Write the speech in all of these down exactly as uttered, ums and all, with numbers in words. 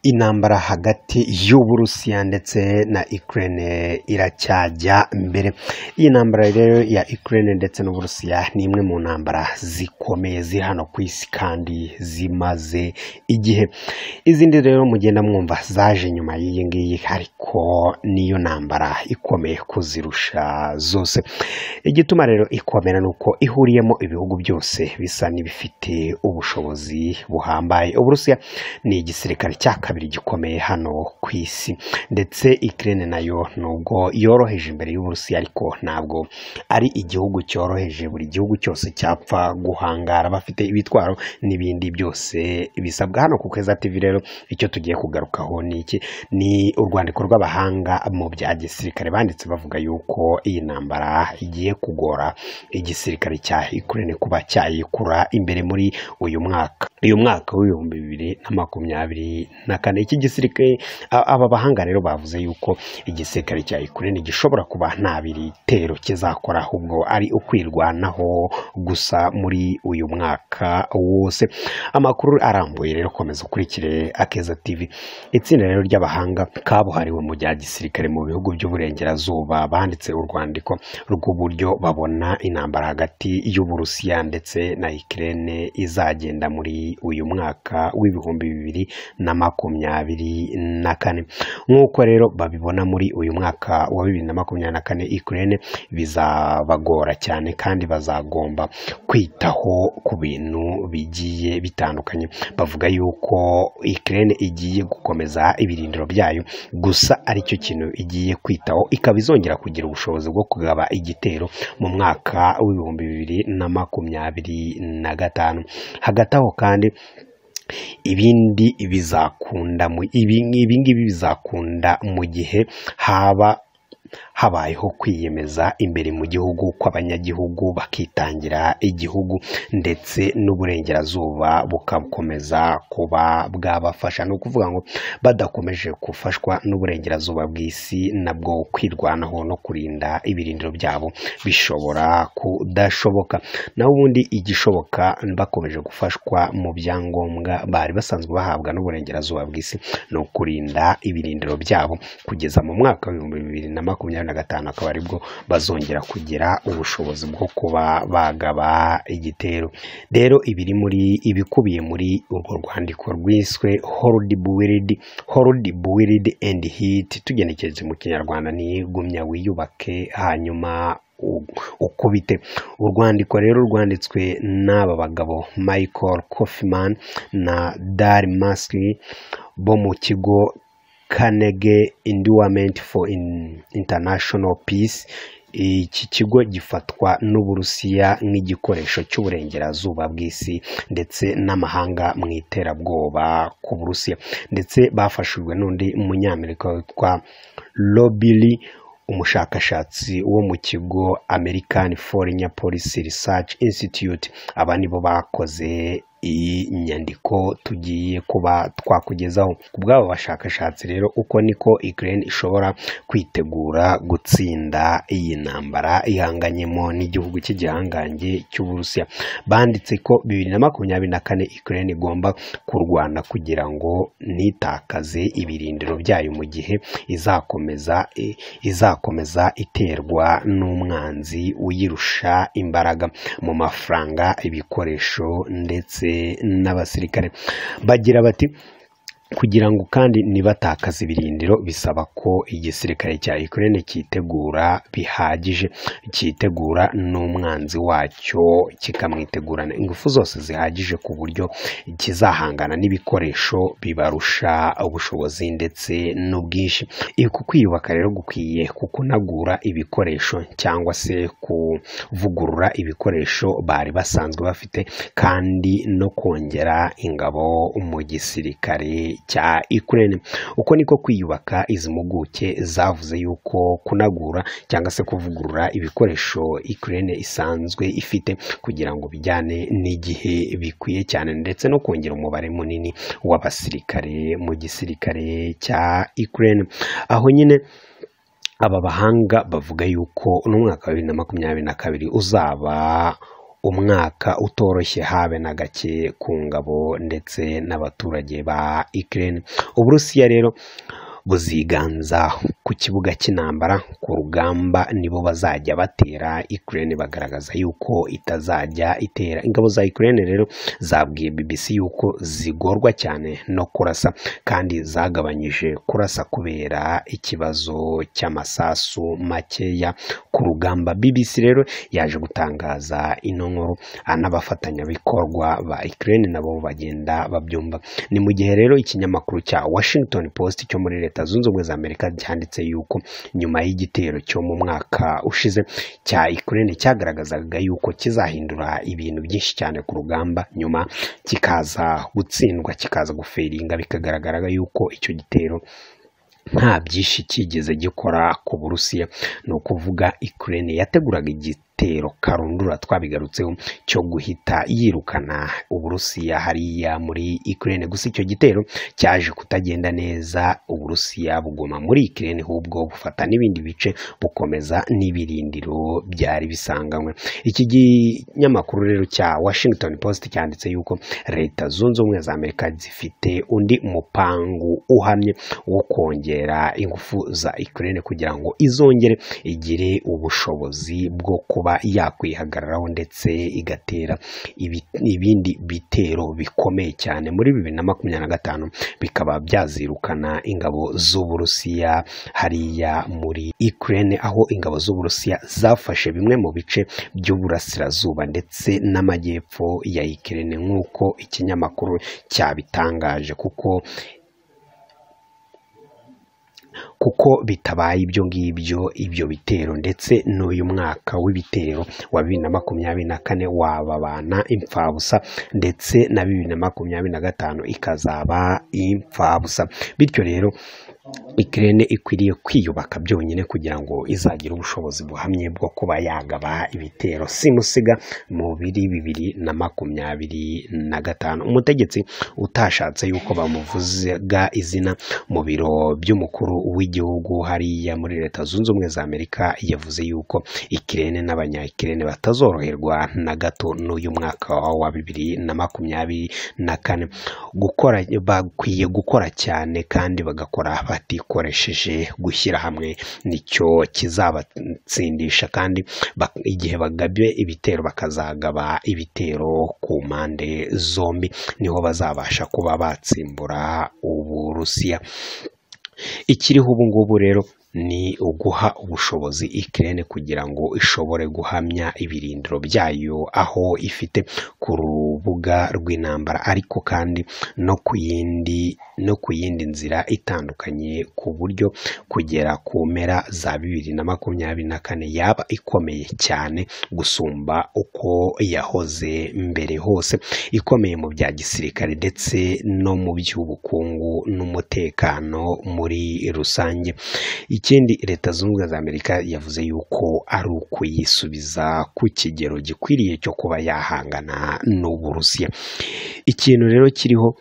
Intambara hagati y'Uburusiya ndetse na Ukraine iracyajya mbere. Iyi ntambara rero ya Ukraine ndetse n'Uburusiya ni imwe mu ntambara zikomeye ziri hano ku isi kandi zimaze igihe. Izindi rero mugenda mwumva zaje nyuma y'iyi ngiyi, ariko niyo ntambara ikomeye kuzirusha zose. Igituma rero ikomera nuko ihuriyemo ibihugu byose bisa n'ibifite ubushobozi buhambaye. Uburusiya ni igisirikare cya kabiri gikomeye hano ku isi, ndetse Ukraine nayo nubwo yoroheje imbere y'Uburusiya ariko ntabwo ari igihugu cyoroheje. Buri gihugu cyose cyapfa guhangara, bafite ibitwaro n'ibindi byose bisabwa. Hano ku Kweza T V rero icyo tugiye kugarukaho ni iki? Ni urwandiko rw'abahanga mu bya gisirikare banditse bavuga yuko iyi ntambara igiye kugora igisirikare cya Ukraine kuba cyayikura imbere muri uyu mwaka uyu mwaka w'ibihumbi bibiri na makumyabiri na kane. Iki gisirikare, aba bahanga rero bavuze yuko igisirikare cya Ukraine gishobora kuba nta bitero kizakora, ahubwo ari ukwirwanaho gusa muri uyu mwaka wose. Amakuru arambuye rero komeza ukurikire Akeza T V. Itsinda rero ry'abahanga kabuhariwe mu bya gisirikare mu bihugu by'uburengerazuba banditse urwandiko rw'uburyo babona intambara hagati y'Uburusiya ndetse na Ukraine izagenda muri uyu mwaka w'ibihumbi bibiri na makumyabiri na kane. Nk'uko rero babibona muri uyu mwaka wa bibiri na makumyabiri na kane, Ukraine bizabagora cyane kandi bazagomba kwitaho ku bintu bigiye bitandukanye. Bavuga yuko Ukraine igiye gukomeza ibirindiro byayo gusa aricyo kintu igiye kwitaho, ikaba izongera kugira ubushobozi bwo kugaba igitero mu mwaka w'ibihumbi bibiri na makumyabiri na gatanu. Hagati aho kandi ibindi bizakunda mu ibi ngibi bizakunda mu gihe haba habayeho kwiyemeza imbere mu gihugu kw'abanyagihugu bakitangira igihugu, ndetse n'uburengerazuba bukakomeza kuba bwabafasha. Ni ukuvuga ngo badakomeje gufashwa n'uburengerazuba bw'isi nabwo kwirwanaho no kurinda ibirindiro byabo bishobora kudashoboka. Naho ubundi igishoboka bakomeje gufashwa mu byangombwa bari basanzwe bahabwa n'uburengerazuba bw'isi no kurinda ibirindiro byabo kugeza mu mwaka w'ibihumbi bibiri na makumyabiri na gatanu, akaba aribwo bazongera kugira ubushobozi bwo kuba bagaba igitero. Rero ibiri muri ibikubiye muri urwo rwandiko rwiswe Hold Build Hold Build and Hit, tugenekereje mu Kinyarwanda ni gumya wiyubake hanyuma ukubite. Urwandiko rero rwanditswe n'aba bagabo Michael Kaufman na Dar Maskey bo mu kigo Carnegie Endowment for International Peace. Iki kigo gifatwa n'Uburusiya nk'igikoresho cy'uburengerazuba bw'isi ndetse n'amahanga mu iterabwoba ku Burusiya, ndetse bafashijwe n'undi munyamerika witwa Robili, umushakashatsi wo mu kigo American Foreign Policy Research Institute. Aba nibo bakoze iyi nyandiko tugiye kuba twakugezaho. Ku bw'abo bashakashatsi rero, uko niko Ukraine ishobora kwitegura gutsinda iyi ntambara ihanganyemo n'igihugu cy'igihangange cy'Uburusiya. Banditse ko bibiri na makumyabiri na kane Ukraine igomba kurwana kugira ngo ntitakaze ibirindiro byayo mu gihe izakomeza izakomeza iterwa n'umwanzi uyirusha imbaraga mu mafaranga, ibikoresho ndetse n'abasirikare. Bagira bati kugira ngo kandi nibatakaza ibirindiro bisaba ko igisirikare cya Ukraine cyitegura bihagije, cyitegura n'umwanzi wacyo kikamwitegurana ingufu zose zihagije ku buryo kizahangana n'ibikoresho bibarusha ubushobozi ndetse n'ubwinshi. Iku kwiyubaka rero gukwiye kukunagura ibikoresho cyangwa se kuvugurura ibikoresho bari basanzwe bafite, kandi no kongera ingabo mu gisirikare cya Ukraine. Uko niko kwiyubaka izi mpuguke zavuze yuko kunagura cyangwa se kuvugurura ibikoresho Ukraine isanzwe ifite kugira ngo bijyane n'igihe bikwiye cyane, ndetse no kongera umubare munini w'abasirikare mu gisirikare cya Ukraine. Aho nyine aba bahanga bavuga yuko n'umwaka wa bibiri na makumyabiri na kabiri uzaba umwaka utoroshye habe na gake ku ngabo ndetse n'abaturage ba Ukraine. Uburusiya rero buziganza ku kibuga cy'intambara ku rugamba, nibo bazajya batera Ukraine, bagaragaza yuko itazajya itera. Ingabo za Ukraine rero zabwiye B B C yuko zigorwa cyane no kurasa kandi zagabanyije kurasa kubera ikibazo cy'amasasu makeya ku rugamba. B B C rero yaje gutangaza ino nkuru, n'abafatanyabikorwa ba Ukraine nabo bagenda babyumva. Ni mu gihe rero ikinyamakuru cya Washington Post cyo muri Leta Zunze Ubumwe za Amerika cyanditse yuko nyuma y'igitero cyo mu mwaka ushize cya Ukraine cyagaragazaga yuko kizahindura ibintu byinshi cyane ku rugamba, nyuma kikaza gutsindwa, kikaza guferinga, bikagaragara yuko icyo gitero nta byinshi kigeze gikora ku Burusiya. ni ukuvuga Ukraine yateguraga igitero karundura, twabigarutseho, cyo guhita yirukana Uburusiya hariya muri Ukraine. Gusa icyo gitero cyaje kutagenda neza, Uburusiya bugoma muri Ukraine, ahubwo bufata n'ibindi bice, bukomeza n'ibirindiro byari bisanganywe. Iki kinyamakuru rero cya Washington Post cyanditse yuko Leta Zunze Ubumwe za Amerika zifite undi mupangu uhamye wo kongera ingufu za Ukraine kugira ngo izongere igire ubushobozi bwo kuba yakwihagararaho ndetse igatera ibindi bitero bikomeye cyane. Muri bibiri na makumyabiri na gatanu bikaba byazirukana ingabo z'Uburusiya hariya muri Ukraine, aho ingabo z'Uburusiya zafashe bimwe mu bice by'uburasirazuba ndetse n'amajyepfo ya Ukraine nk'uko ikinyamakuru cyabitangaje, kuko kuko bitabaye ibyo ngibyo, ibyo bitero ndetse n'uyu mwaka w'ibitero wa bibiri na makumyabiri na kane wababana imfabusa, ndetse na bibiri na makumyabiri na gatanu ikazaba imfabusa. Bityo rero Ukraine ikwiriye kwiyubaka byonyine kugira ngo izagire ubushobozi buhamye bwo kuba yagaba ibitero simusiga mu biri bibiri na makumyabiri na gatanu. Umutegetsi utashatse yuko bamuvuga izina mu biro by'umukuru w'igihugu hariya muri Leta Zunze Ubumwe za Amerika yavuze yuko Ukraine n'abanya-Ukraine batazoroherwa na gato n'uyu mwaka wa bibiri na makumyabiri na kane. Gukora bakwiye gukora cyane kandi bagakora batikoresheje gushyira hamwe, nicyo kizabatsindisha, kandi igihe bagabye ibitero bakazagaba ibitero ku mpande zombi, niho bazabasha kuba batsimbura Uburusiya. Ikiriho ubu ngubu rero ni uguha ubushobozi Ukraine kugira ngo ishobore guhamya ibirindiro byayo aho ifite ku rubuga rw'intambara, ariko kandi no ku yindi no ku yindi nzira itandukanye, ku buryo kugera ku mpera za bibiri na makumyabiri na kane yaba ikomeye cyane gusumba uko yahoze mbere hose, ikomeye mu bya gisirikare ndetse no mu by'ubukungu n'umutekano muri rusange. Ikindi Leta Zunze Ubumwe za Amerika yavuze yuko ari ukuyisubiza ku kigero gikwiriye cyo kuba yahangana n'Uburusiya. Ikintu rero kiriho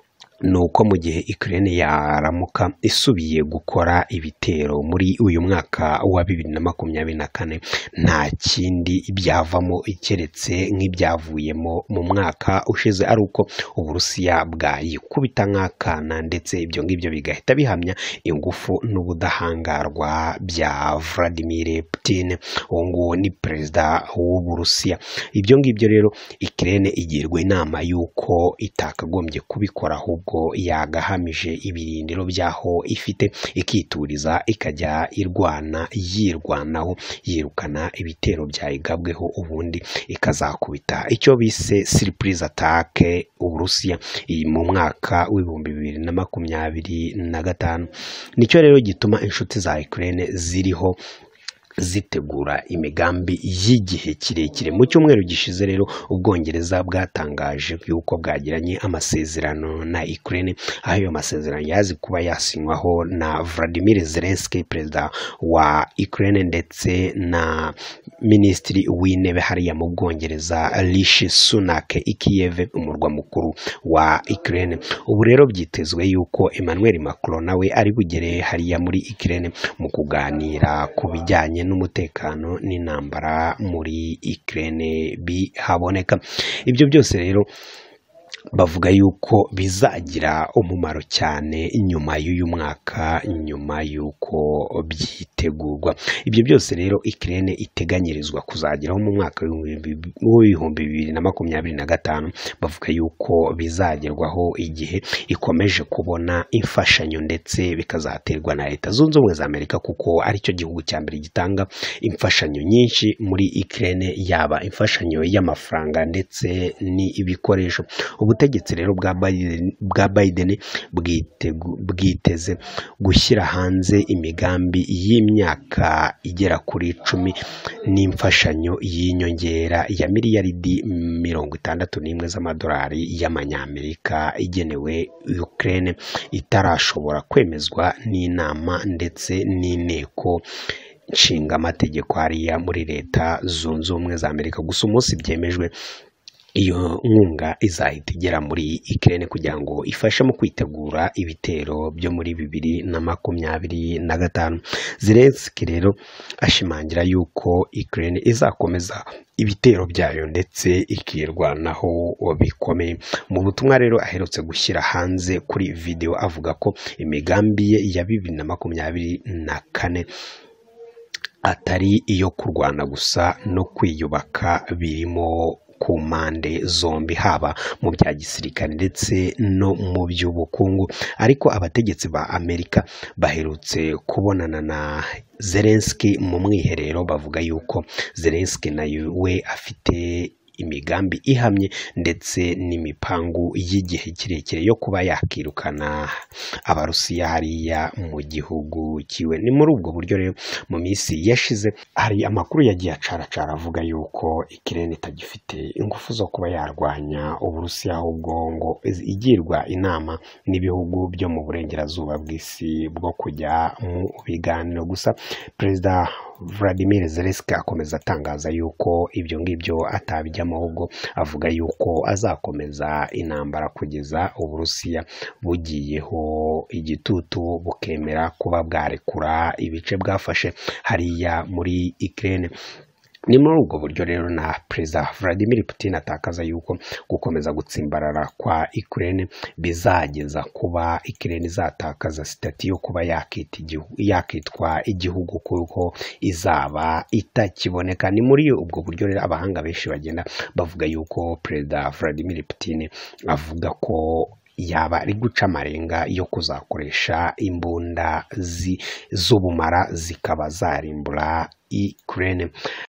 ni uko mu gihe Ukraine yaramuka isubiye gukora ibitero muri uyu mwaka wa bibiri na makumyabiri na kane, nta kindi byavamo keretse nk'ibyavuyemo mu mwaka ushize, ari uko Uburusiya bwayikubita nk'akana, ndetse ibyo ngibyo bigahita bihamya ingufu n'ubudahangarwa bya Vladimir Putin, uwo nguwo ni perezida w'Uburusiya. Ibyo ngibyo rero Ukraine igirwa inama y'uko itakagombye kubikora, ahubwo yagahamije ibirindiro byaho ifite, ikituriza ikajya irwana yirwanaho, yirukana ibitero byayigabweho, ubundi ikazakubita icyo bise surprise attack Uburusiya mu mwaka w'ibihumbi bibiri na makumyabiri na gatanu. Nicyo rero gituma inshuti za Ukraine ziriho zitegura imigambi y'igihe kirekire. Mu cyumweru gishize rero Ubwongereza bwatangaje yuko bwagiranye amasezerano na Ukraine, aho ayo masezerano yazi kuba yasinywaho na Vladimir Zelensky, perezida wa Ukraine, ndetse na minisitiri w'intebe hariya mu Bwongereza Rishi Sunak i Kiev, umurwa mukuru wa Ukraine. Ubu rero byitezwe yuko Emmanuel Macron nawe ari bugere hariya muri Ukraine mu kuganira ku bijyanye n'umutekano n'intambara muri Ukraine bihaboneka. Ibyo byose rero bavuga yuko bizagira umumaro cyane nyuma y'uyu mwaka, nyuma y'uko byitegurwa. Ibyo byose rero Ukraine iteganyirizwa kuzageraho mu mwaka w'ibihumbi bibiri na makumyabiri na gatanu. Bavuga yuko bizagerwaho igihe ikomeje kubona imfashanyo ndetse bikazaterwa na Leta Zunze Ubumwe za Amerika, kuko aricyo gihugu cya mbere gitanga imfashanyo nyinshi muri Ukraine, yaba imfashanyo y'amafaranga ndetse n'ibikoresho. Ubutegetsi rero bwa Biden, bwa Biden bwiteze gushyira hanze imigambi y'imyaka igera kuri icumi n'imfashanyo y'inyongera ya miliyaridi mirongo itandatu n'imwe z'amadolari y'amanyamerika igenewe Ukraine, itarashobora kwemezwa n'inama ndetse n'inteko nshinga amategeko hariya muri Leta Zunze Ubumwe za Amerika. Gusa umunsi byemejwe, iyo nkunga izahita igera muri Ukraine kugira ngo ifashe mu kwitegura ibitero byo muri bibiri na makumyabiri na gatanu. Zelensky rero ashimangira yuko Ukraine izakomeza ibitero byayo ndetse ikirwanaho bikomeye. Mu butumwa rero aherutse gushyira hanze kuri video, avuga ko imigambi ye ya bibiri na makumyabiri na kane atari iyo kurwana gusa no kwiyubaka birimo ku mpande zombi, haba mu bya gisirikare ndetse no mu by'ubukungu. Ariko abategetsi ba Amerika baherutse kubonana na Zelensky mu mwiherero, bavuga yuko Zelensky nayo we afite imigambi ihamye ndetse n'imipangu y'igihe kirekire yo kuba yakirukana abarusiya hariya mu gihugu kiwe. Ni muri ubwo buryo rero mu minsi yashize hari amakuru yagiye acaracara avuga yuko Ukraine itagifite ingufu zo kuba yarwanya Uburusiya, ahubwo ngo igirwa inama n'ibihugu byo mu burengerazuba bw'isi bwo kujya mu biganiro. Gusa Perezida Vladimir Zelensky akomeza atangaza yuko ibyo ngibyo atabijyamo, ahubwo avuga yuko azakomeza intambara kugeza Uburusiya bugiyeho igitutu bukemera kuba bwarekura ibice bwafashe hariya muri Ukraine. Ni muri ubwo buryo rero na Perezida Vladimir Putin atakaza yuko gukomeza gutsimbarara kwa Ukraine bizageza kuba Ukraine izatakaza sitati yo kuba yakita igihugu, yakitwa igihugu kuko izaba itakiboneka. Ni muri ubwo buryo rero abahanga benshi bagenda bavuga yuko Perezida Vladimir Putin avuga ko yaba ari guca amarenga yo kuzakoresha imbunda z'ubumara zikaba zarimbura Ukraine.